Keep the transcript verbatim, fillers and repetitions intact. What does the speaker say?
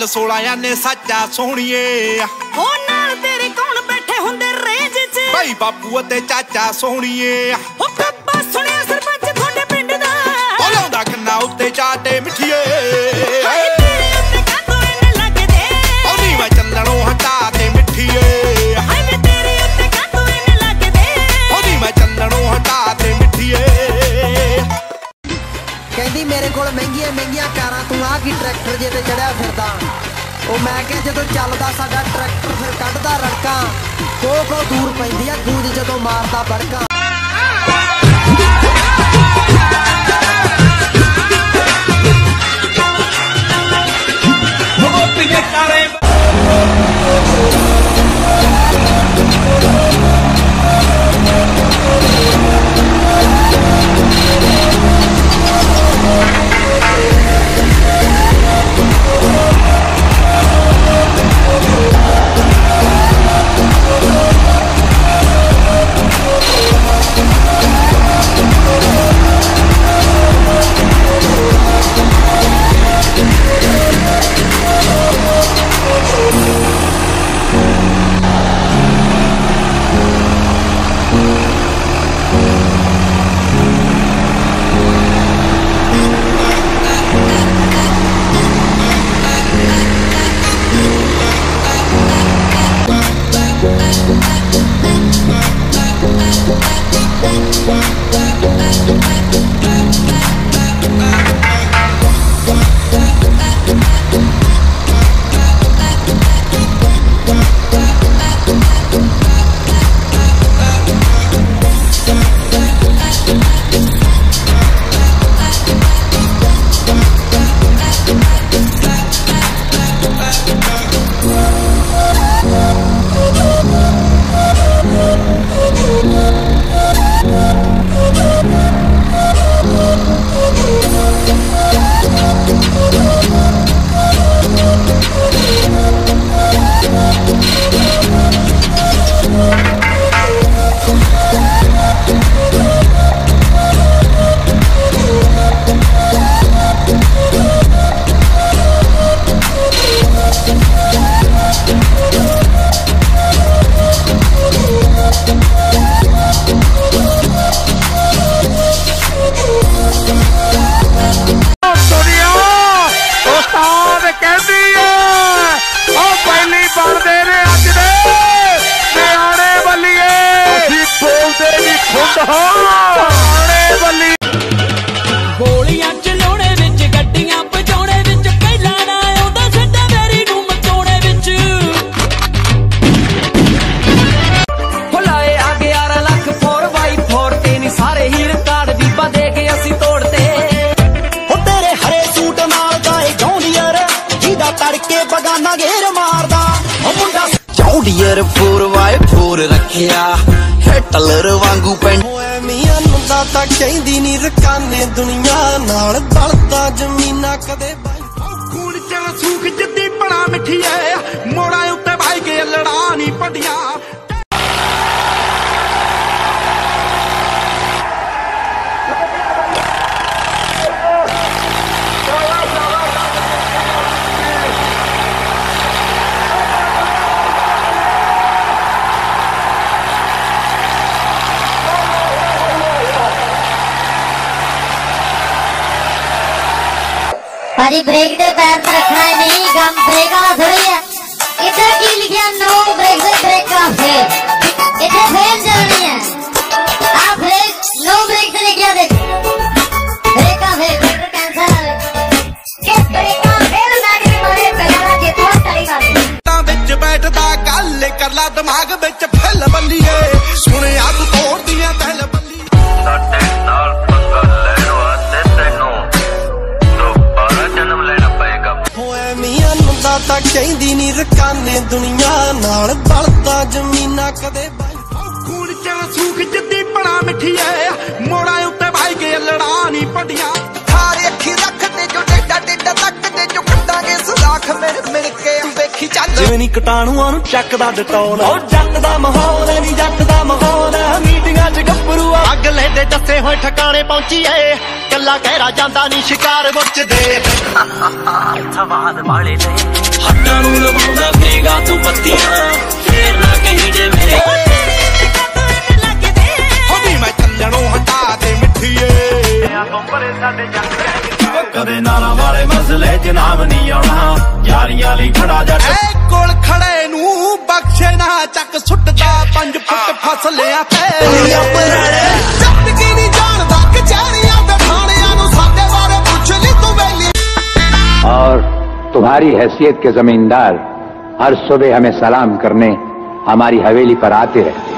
गल सोलह ने सच्चा सोहणीए हो नाल तेरे कौन बैठे हुंदे रेंज च भाई बापू ते चाचा सोहणीए हो पापा सुनिया सरपंच थोड़े पिंड दा ओ लाउंदा खन्ना उत्ते चाटे मिठिए तेरे उत्ते कातों इन्ने लगदे ओ नी मैं चलणों हटा ते मिठिए हाय वे तेरे उत्ते कातों इन्ने लगदे ओ नी मैं चलणों हटा ते मिठिए कहंदी मेरे कोल महंगियां महंगियां कारां तू आ की ट्रैक्टर जे ते चढ़िया फिरदा ओ मैं कह जदों चलदा साडा ट्रैक्टर फिर कढदा रड़कां को को दूर पैंदी आ गूंज जदों मारदा बड़का ਗੋਲੀਆਂ ਚਲਾਉਣੇ ਵਿੱਚ ਗੱਡੀਆਂ ਭਜਾਉਣੇ ਵਿੱਚ ਪਹਿਲਾਂ ਨਾ ਆਉਂਦਾ ਛੱਡਾ ਮੇਰੀ ਨੂੰ ਮਚਾਉਣੇ ਵਿੱਚ ਹੁਲਾਏ ਆ ਗਿਆਰਾਂ ਲੱਖ ਚਾਰ ਬਾਈ ਚਾਰ ਤੇ ਨੀ ਸਾਰੇ ਹੀ ਰਿਕਾਰਡ ਬੀਬਾ ਦੇ ਕੇ ਅਸੀਂ ਤੋੜਤੇ ਹੋ ਤੇਰੇ ਹਰੇ ਸੂਟ ਨਾਲ ਗਾਏ ਜੌਂਡੀਅਰ ਜਿਹਦਾ ਤੜਕੇ ਬਗਾਨਾ ਘੇਰ ਮਾਰਦਾ ਹੋ ਮੁੰਡਾ ਜੌਂਡੀਅਰ ਚਾਰ ਬਾਈ ਚਾਰ ਰੱਖਿਆ ਹਿਟਲਰ ਵਾਂਗੂ ਪੈਂਡ ਓਏ ਮੀਆਂ ਨੂੰ ਤਾਂ ਤਾਂ ਕਹਿੰਦੀ ਨੀ ਰਕਾਨੇ ਦੁਨੀਆ ਨਾਲ ਬਲਦਾ ਜ਼ਮੀਨਾਂ ਕਦੇ ਬਾਈ खून चल सूख जिद्दी बड़ा मिठिए मोड़ा उत्ते भाई के लड़ा नी पटिया भाजी ब्रेक दे पैर पर रखना है नहीं गम ब्रेक वाला थोड़ी है इधर की लिखिया नो ब्रेक से ब्रेक का फेल इधर फेल चलनी है आप ब्रेक नो ब्रेक से लिखिया दे ब्रेक का फेल ब्रेक कैंसिल है के ब्रेक का फेल ना के मारे पहला के तो तरीका ता विच बैठदा गल कर ला दिमाग विच फैल बल्लीए सुने आ तू तोड़ दिया पहल बल्ली साडे नाल पंगा लेण वास्ते तैनू जन्म लेना पएगा ਓਏ ਮੀਆਂ ਨੂੰ ਤਾਂ ਤਾਂ ਕਹਿੰਦੀ ਨੀ ਰਕਾਨੇ ਦੁਨੀਆ ਨਾਲ ਬਲਦਾ ਜ਼ਮੀਨਾਂ ਕਦੇ ਬਾਈ खून चल सूख जिद्दी बड़ा मिठिए मोड़ा उत्ते भाई के लड़ा नी पटिया थारे अखी रख दे जो डेडा डेडा तक दे जो कटांगे सुराख मेरे मिल के वेखी चंद ਜਿਵੇਂ ਨੀ ਕਟਾਣੂਆਂ ਨੂੰ ਚੱਕਦਾ ਡਟੋਲ। ਉਹ ਜੱਟ ਦਾ ਮਾਹੌਲ ਐ ਨੀ ਜੱਟ ਦਾ ਮਾਹੌਲ ਐ, ਮੀਟਿੰਗਾਂ 'ਚ ਗੱਭਰੂ ਆ ਅਗਲੇ ਦੇ ਦੱਸੇ ਹੋਏ ਠਿਕਾਣੇ ਪਹੁੰਚੀਏ, ਕੱਲਾ ਕਹਿਰਾ ਜਾਂਦਾ ਨੀ ਸ਼ਿਕਾਰ ਮੁੱਚਦੇ। ਸਵਾਦ ਵਾਲੇ ਨੇ ਹੱਟਾਂ ਨੂੰ ਲਵਾਉਂਦਾ ਫੇਗਾ ਤੂੰ ਪੱਤੀਆਂ, ਫੇਰ ਨਾ ਕਹੀਂ ਜੇ ਮੇਰੇ ਹੋਣੀ ਮੈਂ ਚੱਲਣੋਂ ਹਟਾ ਦੇ ਮਿੱਠੀਏ। ਕਦੇ ਨਾਲਾਂ ਵਾਲੇ ਮਸਲੇ 'ਚ ਨਾਮ ਨੀ ਆਉਣਾ, ਯਾਰੀਆਂ ਲਈ ਖੜਾ ਜੱਟ ਐ ਕੋਲ ਖੜੇ ਨੂੰ ਬਖਸ਼ੇ ਨਾ ਚੱਕ ਸੁੱਟਦਾ ਪੰਜ ਫੁੱਟ ਫਸਲਿਆਂ ਤੇ। ਜੱਟ ਕੀ ਨੀ ਜਾਣਦਾ ਕਚਹਿਰੀਆਂ ਤੇ ਥਾਣਿਆਂ ਨੂੰ, ਸਾਡੇ ਬਾਰੇ ਪੁੱਛ ਲਈ ਤੂੰ ਵੇਲੀ। और तुम्हारी हैसियत के जमींदार हर सुबह हमें सलाम करने हमारी हवेली पर आते रहते।